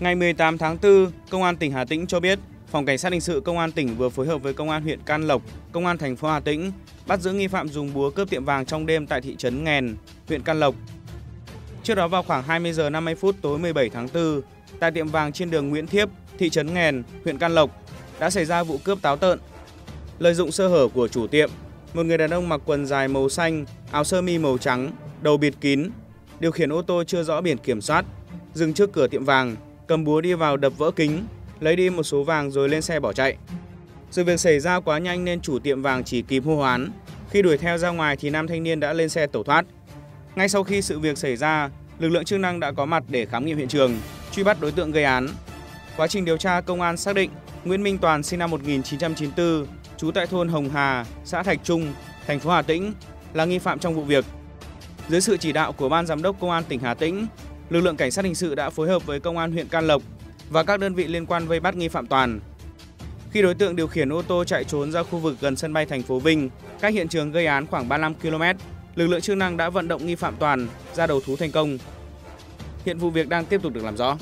Ngày 18 tháng 4, Công an tỉnh Hà Tĩnh cho biết, Phòng Cảnh sát hình sự Công an tỉnh vừa phối hợp với Công an huyện Can Lộc, Công an thành phố Hà Tĩnh bắt giữ nghi phạm dùng búa cướp tiệm vàng trong đêm tại thị trấn Nghèn, huyện Can Lộc. Trước đó vào khoảng 20 giờ 50 phút tối 17 tháng 4, tại tiệm vàng trên đường Nguyễn Thiếp, thị trấn Nghèn, huyện Can Lộc đã xảy ra vụ cướp táo tợn. Lợi dụng sơ hở của chủ tiệm, một người đàn ông mặc quần dài màu xanh, áo sơ mi màu trắng, đầu bịt kín, điều khiển ô tô chưa rõ biển kiểm soát, dừng trước cửa tiệm vàng, cầm búa đi vào đập vỡ kính, lấy đi một số vàng rồi lên xe bỏ chạy. Sự việc xảy ra quá nhanh nên chủ tiệm vàng chỉ kịp hô hoán. Khi đuổi theo ra ngoài thì nam thanh niên đã lên xe tẩu thoát. Ngay sau khi sự việc xảy ra, lực lượng chức năng đã có mặt để khám nghiệm hiện trường, truy bắt đối tượng gây án. Quá trình điều tra, công an xác định Nguyễn Minh Toàn sinh năm 1994, trú tại thôn Hồng Hà, xã Thạch Trung, thành phố Hà Tĩnh là nghi phạm trong vụ việc. Dưới sự chỉ đạo của Ban Giám đốc Công an tỉnh Hà Tĩnh, lực lượng cảnh sát hình sự đã phối hợp với Công an huyện Can Lộc và các đơn vị liên quan vây bắt nghi phạm Toàn. Khi đối tượng điều khiển ô tô chạy trốn ra khu vực gần sân bay thành phố Vinh, cách hiện trường gây án khoảng 35 km, lực lượng chức năng đã vận động nghi phạm Toàn ra đầu thú thành công. Hiện vụ việc đang tiếp tục được làm rõ.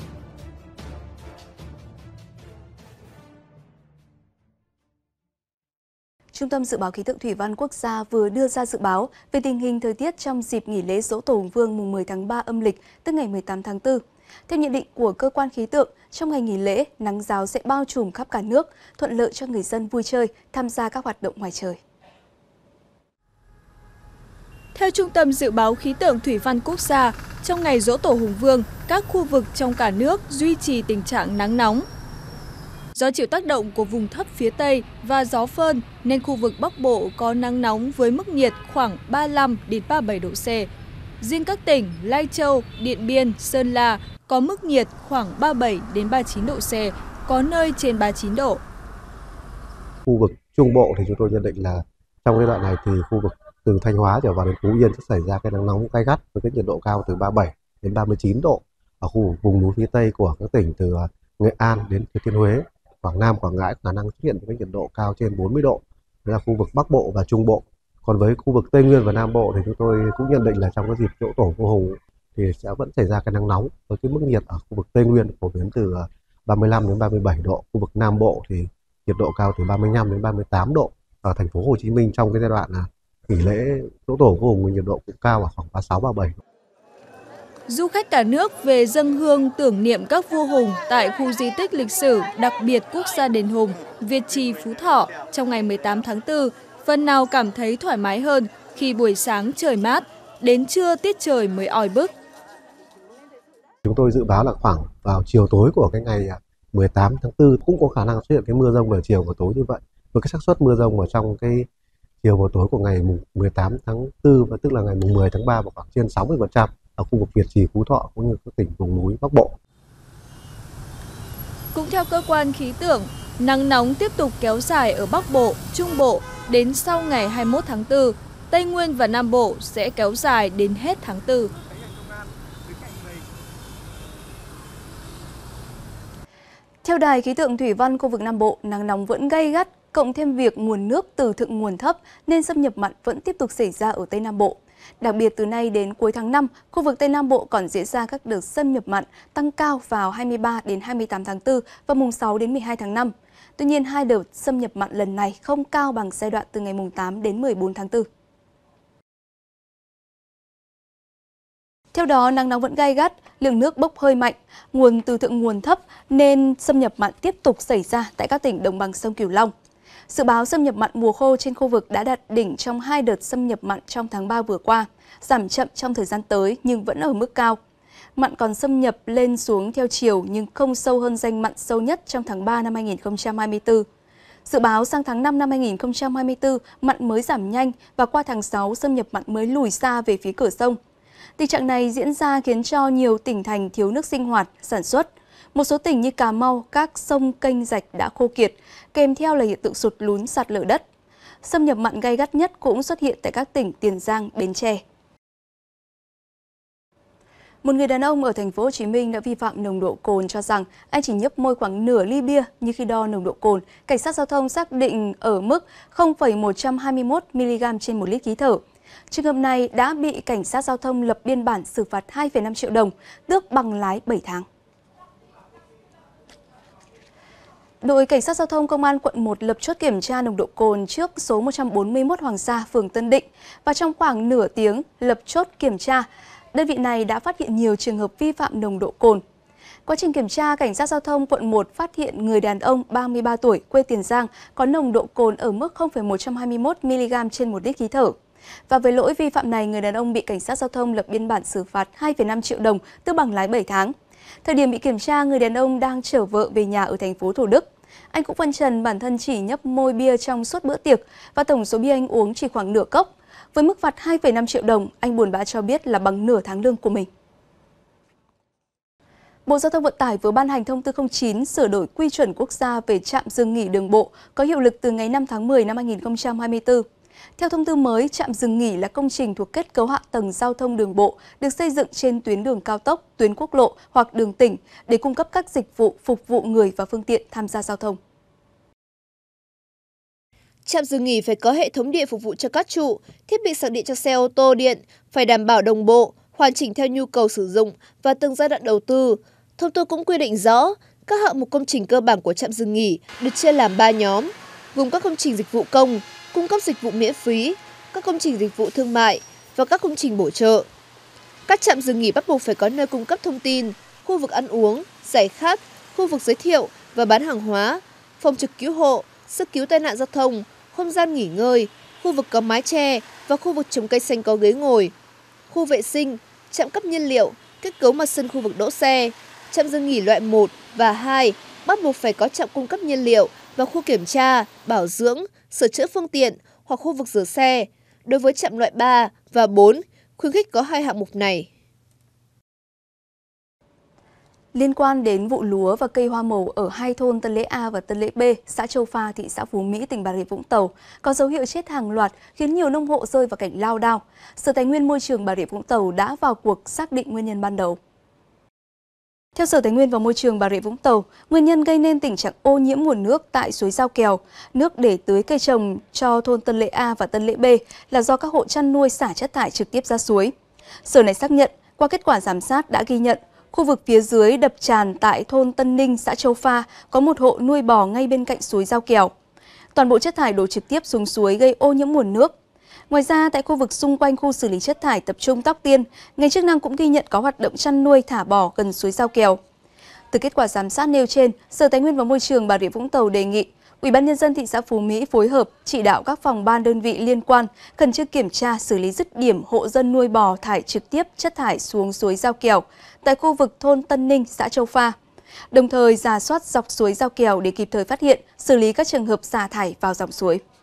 Trung tâm Dự báo Khí tượng Thủy văn Quốc gia vừa đưa ra dự báo về tình hình thời tiết trong dịp nghỉ lễ Giỗ Tổ Hùng Vương mùng 10 tháng 3 âm lịch, tức ngày 18 tháng 4. Theo nhận định của cơ quan khí tượng, trong ngày nghỉ lễ, nắng ráo sẽ bao trùm khắp cả nước, thuận lợi cho người dân vui chơi, tham gia các hoạt động ngoài trời. Theo Trung tâm Dự báo Khí tượng Thủy văn Quốc gia, trong ngày Giỗ Tổ Hùng Vương, các khu vực trong cả nước duy trì tình trạng nắng nóng. Do chịu tác động của vùng thấp phía Tây và gió phơn nên khu vực Bắc Bộ có nắng nóng với mức nhiệt khoảng 35 đến 37 độ C. Riêng các tỉnh Lai Châu, Điện Biên, Sơn La có mức nhiệt khoảng 37 đến 39 độ C, có nơi trên 39 độ. Khu vực Trung Bộ thì chúng tôi nhận định là trong giai đoạn này thì khu vực từ Thanh Hóa trở vào đến Phú Yên sẽ xảy ra cái nắng nóng gay gắt với cái nhiệt độ cao từ 37 đến 39 độ. Ở khu vực vùng núi phía Tây của các tỉnh từ Nghệ An đến Thừa Thiên Huế, Quảng Nam, Quảng Ngãi khả năng xuất hiện với nhiệt độ cao trên 40 độ. Đó là khu vực Bắc Bộ và Trung Bộ. Còn với khu vực Tây Nguyên và Nam Bộ thì chúng tôi cũng nhận định là trong cái dịp Giỗ Tổ Vua Hùng thì sẽ vẫn xảy ra cái nắng nóng với cái mức nhiệt ở khu vực Tây Nguyên phổ biến từ 35 đến 37 độ. Khu vực Nam Bộ thì nhiệt độ cao từ 35 đến 38 độ. Ở thành phố Hồ Chí Minh trong cái giai đoạn nghỉ lễ Giỗ Tổ Vua Hùng nhiệt độ cũng cao ở khoảng 36 37 độ. Du khách cả nước về dâng hương tưởng niệm các vua hùng tại khu di tích lịch sử đặc biệt quốc gia Đền Hùng, Việt Trì, Phú Thọ trong ngày 18 tháng 4, phần nào cảm thấy thoải mái hơn khi buổi sáng trời mát, đến trưa tiết trời mới oi bức. Chúng tôi dự báo là khoảng vào chiều tối của cái ngày 18 tháng 4 cũng có khả năng xuất hiện cái mưa rông vào chiều và tối như vậy. Với cái xác suất mưa rông ở trong cái chiều và tối của ngày 18 tháng 4 và tức là ngày 10 tháng 3 vào khoảng trên 60% ở khu vực Việt Trì, Phú Thọ cũng như các tỉnh vùng núi Bắc Bộ. Cũng theo cơ quan khí tượng, nắng nóng tiếp tục kéo dài ở Bắc Bộ, Trung Bộ đến sau ngày 21 tháng 4, Tây Nguyên và Nam Bộ sẽ kéo dài đến hết tháng 4. Theo Đài Khí tượng Thủy văn khu vực Nam Bộ, nắng nóng vẫn gay gắt, cộng thêm việc nguồn nước từ thượng nguồn thấp nên xâm nhập mặn vẫn tiếp tục xảy ra ở Tây Nam Bộ. Đặc biệt từ nay đến cuối tháng 5, khu vực Tây Nam Bộ còn diễn ra các đợt xâm nhập mặn tăng cao vào 23 đến 28 tháng 4 và mùng 6 đến 12 tháng 5. Tuy nhiên, hai đợt xâm nhập mặn lần này không cao bằng giai đoạn từ ngày mùng 8 đến 14 tháng 4. Theo đó, nắng nóng vẫn gay gắt, lượng nước bốc hơi mạnh, nguồn từ thượng nguồn thấp nên xâm nhập mặn tiếp tục xảy ra tại các tỉnh đồng bằng sông Cửu Long. Dự báo xâm nhập mặn mùa khô trên khu vực đã đạt đỉnh trong hai đợt xâm nhập mặn trong tháng 3 vừa qua, giảm chậm trong thời gian tới nhưng vẫn ở mức cao. Mặn còn xâm nhập lên xuống theo chiều nhưng không sâu hơn ranh mặn sâu nhất trong tháng 3 năm 2024. Dự báo sang tháng 5 năm 2024, mặn mới giảm nhanh và qua tháng 6 xâm nhập mặn mới lùi xa về phía cửa sông. Tình trạng này diễn ra khiến cho nhiều tỉnh thành thiếu nước sinh hoạt, sản xuất. Một số tỉnh như Cà Mau, các sông kênh rạch đã khô kiệt, kèm theo là hiện tượng sụt lún sạt lở đất. Xâm nhập mặn gay gắt nhất cũng xuất hiện tại các tỉnh Tiền Giang, Bến Tre. Một người đàn ông ở thành phố Hồ Chí Minh đã vi phạm nồng độ cồn cho rằng anh chỉ nhấp môi khoảng nửa ly bia, nhưng khi đo nồng độ cồn, cảnh sát giao thông xác định ở mức 0,121 mg trên 1 lít khí thở. Trường hợp này đã bị cảnh sát giao thông lập biên bản xử phạt 2,5 triệu đồng, tước bằng lái 7 tháng. Đội Cảnh sát Giao thông Công an quận 1 lập chốt kiểm tra nồng độ cồn trước số 141 Hoàng Sa, phường Tân Định và trong khoảng nửa tiếng lập chốt kiểm tra, đơn vị này đã phát hiện nhiều trường hợp vi phạm nồng độ cồn. Quá trình kiểm tra, Cảnh sát Giao thông quận 1 phát hiện người đàn ông 33 tuổi quê Tiền Giang có nồng độ cồn ở mức 0,121 mg trên 1 lít khí thở. Và với lỗi vi phạm này, người đàn ông bị Cảnh sát Giao thông lập biên bản xử phạt 2,5 triệu đồng, tước bằng lái 7 tháng. Thời điểm bị kiểm tra, người đàn ông đang chở vợ về nhà ở thành phố Thủ Đức. Anh cũng phân trần bản thân chỉ nhấp môi bia trong suốt bữa tiệc và tổng số bia anh uống chỉ khoảng nửa cốc. Với mức phạt 2,5 triệu đồng, anh buồn bã cho biết là bằng nửa tháng lương của mình. Bộ Giao thông Vận tải vừa ban hành thông tư 09 sửa đổi quy chuẩn quốc gia về trạm dừng nghỉ đường bộ có hiệu lực từ ngày 5 tháng 10 năm 2024. Theo thông tư mới, trạm dừng nghỉ là công trình thuộc kết cấu hạ tầng giao thông đường bộ được xây dựng trên tuyến đường cao tốc, tuyến quốc lộ hoặc đường tỉnh để cung cấp các dịch vụ phục vụ người và phương tiện tham gia giao thông. Trạm dừng nghỉ phải có hệ thống điện phục vụ cho các trụ, thiết bị sạc điện cho xe ô tô điện, phải đảm bảo đồng bộ, hoàn chỉnh theo nhu cầu sử dụng và từng giai đoạn đầu tư. Thông tư cũng quy định rõ, các hạng mục công trình cơ bản của trạm dừng nghỉ được chia làm 3 nhóm, gồm các công trình dịch vụ công, cung cấp dịch vụ miễn phí, các công trình dịch vụ thương mại và các công trình bổ trợ. Các trạm dừng nghỉ bắt buộc phải có nơi cung cấp thông tin, khu vực ăn uống, giải khát, khu vực giới thiệu và bán hàng hóa, phòng trực cứu hộ, sơ cứu tai nạn giao thông, không gian nghỉ ngơi, khu vực có mái che và khu vực trồng cây xanh có ghế ngồi, khu vệ sinh, trạm cấp nhiên liệu, kết cấu mặt sân khu vực đỗ xe. Trạm dừng nghỉ loại 1 và 2 bắt buộc phải có trạm cung cấp nhiên liệu và khu kiểm tra, bảo dưỡng, sửa chữa phương tiện hoặc khu vực rửa xe. Đối với trạm loại 3 và 4, khuyến khích có 2 hạng mục này. Liên quan đến vụ lúa và cây hoa màu ở hai thôn Tân Lễ A và Tân Lễ B, xã Châu Pha, thị xã Phú Mỹ, tỉnh Bà Rịa Vũng Tàu, có dấu hiệu chết hàng loạt khiến nhiều nông hộ rơi vào cảnh lao đao. Sở Tài nguyên Môi trường Bà Rịa Vũng Tàu đã vào cuộc xác định nguyên nhân ban đầu. Theo Sở Tài nguyên và Môi trường Bà Rịa Vũng Tàu, nguyên nhân gây nên tình trạng ô nhiễm nguồn nước tại suối Dao Kèo, nước để tưới cây trồng cho thôn Tân Lễ A và Tân Lễ B là do các hộ chăn nuôi xả chất thải trực tiếp ra suối. Sở này xác nhận, qua kết quả giám sát đã ghi nhận, khu vực phía dưới đập tràn tại thôn Tân Ninh, xã Châu Pha có một hộ nuôi bò ngay bên cạnh suối Dao Kèo. Toàn bộ chất thải đổ trực tiếp xuống suối gây ô nhiễm nguồn nước. Ngoài ra, tại khu vực xung quanh khu xử lý chất thải tập trung Tóc Tiên, ngành chức năng cũng ghi nhận có hoạt động chăn nuôi thả bò gần suối Dao Kèo. Từ kết quả giám sát nêu trên, Sở Tài nguyên và Môi trường Bà Rịa Vũng Tàu đề nghị Ủy ban nhân dân thị xã Phú Mỹ phối hợp chỉ đạo các phòng ban đơn vị liên quan khẩn trương kiểm tra xử lý dứt điểm hộ dân nuôi bò thải trực tiếp chất thải xuống suối Dao Kèo tại khu vực thôn Tân Ninh, xã Châu Pha. Đồng thời rà soát dọc suối Dao Kèo để kịp thời phát hiện, xử lý các trường hợp xả thải vào dòng suối.